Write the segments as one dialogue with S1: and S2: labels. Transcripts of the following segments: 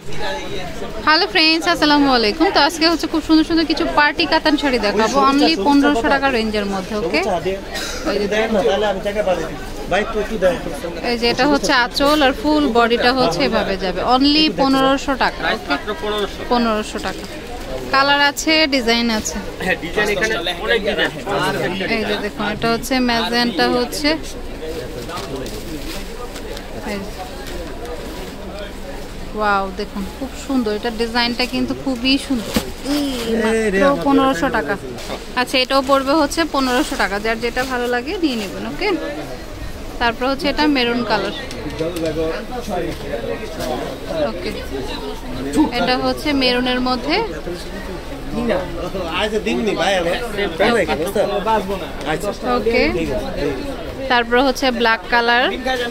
S1: Hello friends, আসসালামু আলাইকুম। তো আজকে হচ্ছে খুব সুন্দর সুন্দর কিছু পার্টি কাতান শাড়ি দেখাবো অনলি 1500 টাকা রেঞ্জের মধ্যে। ওকে, এই যে এটা হচ্ছে আঁচল আর ফুল বডিটা হচ্ছে এভাবে যাবে অনলি 1500 টাকা। 1500 টাকা। কালার আছে, ডিজাইন আছে। এই যে দেখুন, এটা হচ্ছে ম্যাজেন্টা, হচ্ছে ওয়াও, দেখুন খুব সুন্দর। এটা ডিজাইনটা কিন্তু খুবই সুন্দর। 1500 টাকা। আচ্ছা, এটাও পড়বে হচ্ছে 1500 টাকা। যার যেটা ভালো লাগে নিয়ে নেবেন। ওকে, তারপর হচ্ছে এটা মেরুন কালার। ওকে, এটা হচ্ছে মেরুনের মধ্যে। ওকে, তারপর হচ্ছে ব্ল্যাক কালার।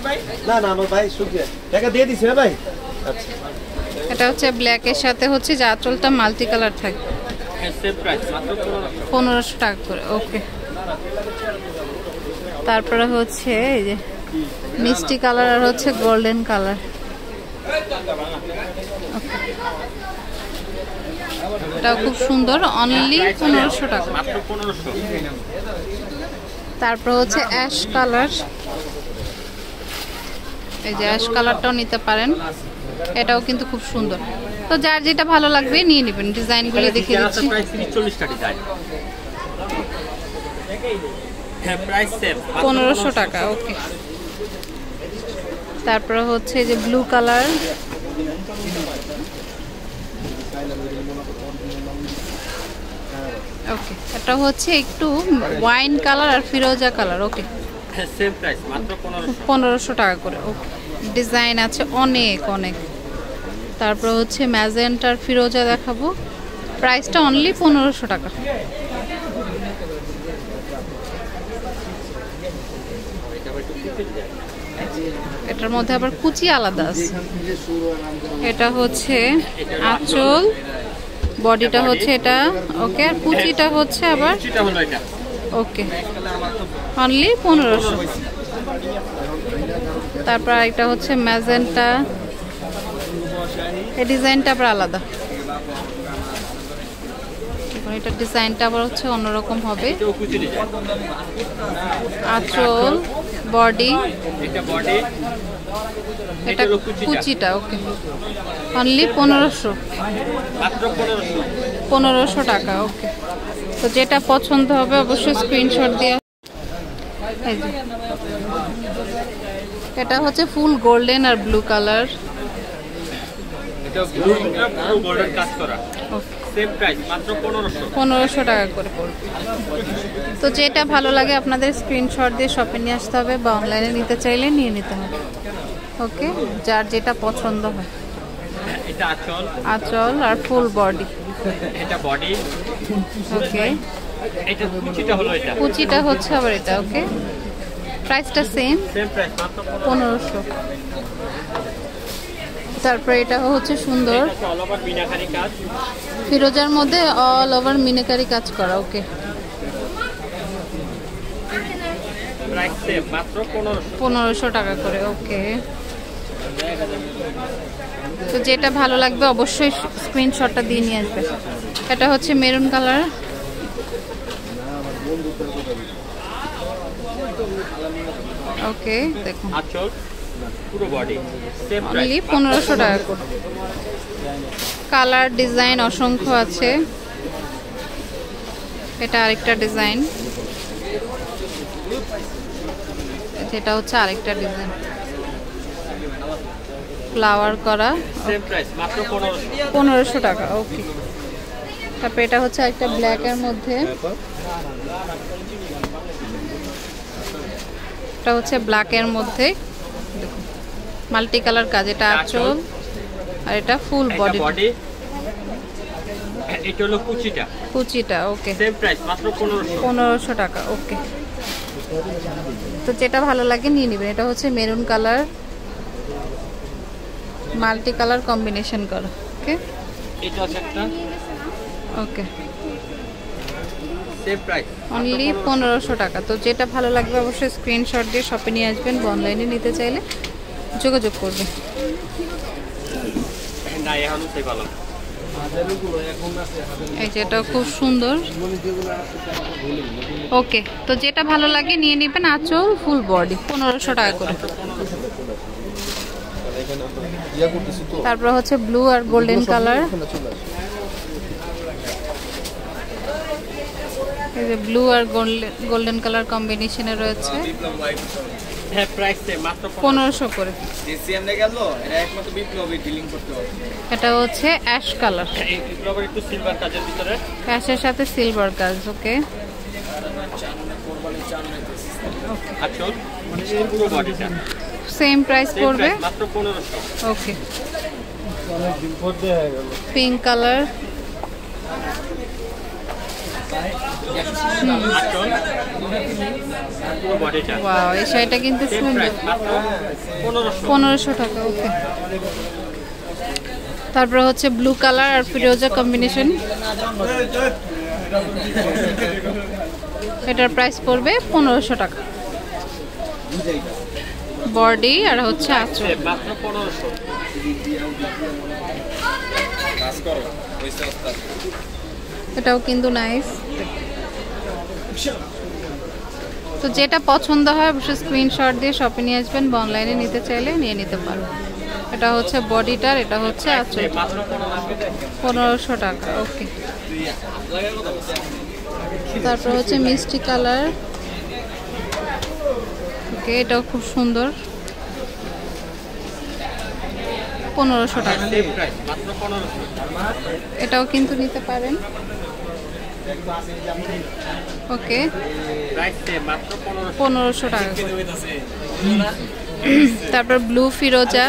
S1: এটা হচ্ছে ব্ল্যাকের সাথে হচ্ছে যে আঁচলটা মাল্টি কালার থাকে। 1500 টাকা করে। ওকে, তারপরে হচ্ছে এই যে মিষ্টি কালার আর হচ্ছে গোল্ডেন কালার। এটাও খুব সুন্দর, অনলি 1500 টাকা। তারপর হচ্ছে অ্যাশ কালার। এই যে অ্যাশ কালারটাও নিতে পারেন, এটাও কিন্তু খুব সুন্দর। তো যার যেটা ভালো লাগবে নিয়ে নেবেন। ডিজাইনগুলো দেখিয়ে দিচ্ছি। 1500 টাকা। ওকে, তারপরে হচ্ছে যে ব্লু কালার। ওকে, এটা হচ্ছে একটু ওয়াইন কালার আর ফিরোজা কালার। ওকে,
S2: সেম প্রাইস, মাত্র
S1: 1500 টাকা করে। ওকে, ডিজাইন আছে অনেক অনেক। তারপর হচ্ছে ম্যাজেন্টার ফিরোজা দেখাবো, প্রাইসটা অনলি 1500 টাকা। এটার মধ্যে আবার কুচি আলাদা আছে। এটা হচ্ছে আঁচল, বডিটা হচ্ছে এটা। ওকে, আর কুচিটা হচ্ছে আবার। Okay, only 1500। তারপর এটা হচ্ছে ম্যাজেন্টা, এই ডিজাইনটা আবার আলাদা। এটা ডিজাইনটা আবার হচ্ছে অন্যরকম হবে। আঁচল, বডি, এটা কুচিটা। ওকে, অনলি 1500 টাকা। ওকে, তো যেটা পছন্দ হবে অবশ্যই স্ক্রিনশট দিয়ে। এটা হচ্ছে ফুল গোল্ডেন আর ব্লু কালার।
S2: সেম প্রাইস, মাত্র
S1: 1500 টাকা করে পড়বে। তো যেটা ভালো লাগে আপনাদের স্ক্রিনশট দিয়ে শপে নিয়ে আসতে হবে, বা অনলাইনে নিতে চাইলে নিয়ে নিতে হবে। ওকে, যার যেটা পছন্দ হয়।
S2: এটা আঁচল,
S1: আঁচল আর ফুল বডি।
S2: এটা বডি।
S1: ওকে,
S2: এটা কুচিটা হলো, এটা
S1: কুচিটা হচ্ছে আবার এটা। ওকে, প্রাইসটা সেম
S2: প্রাইস, মাত্র
S1: 1500। তারপরে এটা হচ্ছে সুন্দর
S2: অল ওভার মিনাকারি কাজ,
S1: ফিরোজার মধ্যে অল ওভার মিনাকারি কাজ করা। ওকে,
S2: প্রাইস সেম, মাত্র
S1: 1500 টাকা করে। ওকে, তো যেটা ভালো লাগবে অবশ্যই স্ক্রিনশটটা দিয়ে নিয়ে আসবে। এটা হচ্ছে মেরুন কালার। ওকে, দেখুন
S2: আঁচল, পুরো বডি, সেম
S1: অনলি 1500 টাকা করে। কালার ডিজাইন অসংখ্য আছে। এটা আরেকটা ডিজাইন, যেটা হচ্ছে আরেকটা ডিজাইন ফ্লাওয়ার করা।
S2: সেম প্রাইস, মাত্র
S1: 1500 টাকা। ওকে, তারপর এটা হচ্ছে একটা ব্ল্যাকের মধ্যে। এটা হচ্ছে ব্ল্যাকের মধ্যে, দেখুন মাল্টি কালার কাজ। এটা আঁচল আর এটা ফুল বডি।
S2: এটা হলো কুচিটা।
S1: কুচিটা। ওকে,
S2: সেম প্রাইস, মাত্র
S1: 1500 টাকা। ওকে, তো যেটা ভালো লাগে নিয়ে নেবেন। এটা হচ্ছে maroon colour, multi colour combination করা। ওকে,
S2: এটা হচ্ছে একটা।
S1: ওকে,
S2: সেম প্রাইস,
S1: অনলি 1500 টাকা। তো যেটা ভালো লাগবে অবশ্যই স্ক্রিনশট দিয়ে শপে নিয়ে আসবেন, বা অনলাইনে নিতে চাইলে যোগাযোগ করবেন।
S2: না এখনো সেই ভালো।
S1: এই যে এটা খুব সুন্দর। ওকে, তো যেটা ভালো লাগে নিয়ে নেবেন। আঁচল ফুল বডি 1500 টাকা করে। তারপর হচ্ছে ব্লু আর গোল্ডেন কালার। এই যে ব্লু আর গোল্ডেন কালার কম্বিনেশনে রয়েছে।
S2: হ্যাঁ, প্রাইস মাত্র
S1: 1500 করে।
S3: ডিসিএম নে গেল এটা একমাত্র বিপ্লবী ডিলিং করতে হবে।
S1: এটা হচ্ছে অ্যাশ কালার,
S2: এই বিপ্লবের একটু সিলভার কাজের ভিতরে,
S1: অ্যাশের সাথে সিলভার কাজ। ওকে,
S2: আঁচল মানে এই পুরো বডিটা
S1: সেম প্রাইস পড়বে
S2: মাত্র 1500।
S1: Okay, pink colour.
S2: আঁচল পুরো বডিটা।
S1: ওয়াও, এই শাড়িটা কিন্তু সুন্দর।
S2: মাত্র 1500।
S1: 1500 টাকা। ওকে, তারপর হচ্ছে ব্লু কালার আর ফিরোজা কম্বিনেশন। এটার প্রাইস পড়বে 1500 টাকা। বডি আর হচ্ছে আঁচল
S2: মাত্র 1500।
S1: এটাও কিন্তু নাইস। তো যেটা পছন্দ হয় অবশ্যই স্ক্রিনশট দিয়ে শপে নিয়ে আসবেন, বা অনলাইনে নিতে চাইলে নিয়ে নিতে পারবেন। এটা হচ্ছে বডিটার, এটা হচ্ছে আঁচল।
S2: মাত্র
S1: 1500 টাকা। ওকে, তারপর হচ্ছে মিষ্টি কালার। ওকে, এটাও খুব সুন্দর। 1500 টাকা।
S2: প্রাইস মাত্র 1500।
S1: এটাও কিন্তু নিতে পারেন। ওকে,
S2: প্রাইস মাত্র
S1: 1500 টাকা করে। তারপর ব্লু ফিরোজা।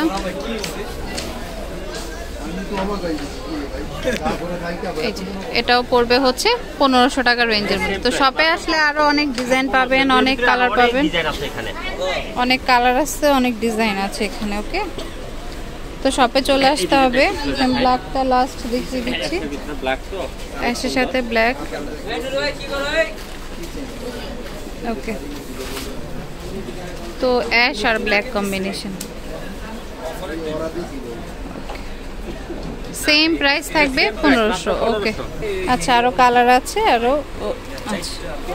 S1: এই যে এটাও পড়বে হচ্ছে 1500 টাকা রেঞ্জের মধ্যে। তো শপে আসলে আরো অনেক ডিজাইন পাবেন, অনেক কালার পাবেন।
S2: ডিজাইন আছে এখানে,
S1: অনেক কালার আছে, অনেক ডিজাইন আছে এখানে। ওকে, তো শপে চলে আসতে হবে। আমি ব্ল্যাকটা লাস্ট দেখিয়ে দিচ্ছি,
S2: ব্ল্যাক তো
S1: অ্যাশের সাথে ব্ল্যাক। ওকে, তো অ্যাশ আর ব্ল্যাক কম্বিনেশন। সেম প্রাইস থাকবে 1500। ওকে, আচ্ছা আরো কালার আছে আরো। আচ্ছা,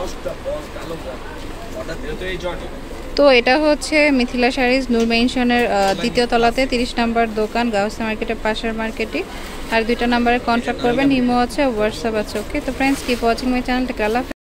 S1: তো এটা হচ্ছে মিথিলা শাড়িজ, নূর মেনশনের দ্বিতীয় তলাতে 30 নম্বর দোকান, গাউসিয়া মার্কেটের পাশের মার্কেটে। আর 2টা নাম্বারে কন্ট্যাক্ট করবেন। ইমো আছে, হোয়াটসঅ্যাপ আছে। ওকে, তো friends keep watching my channel. Take care.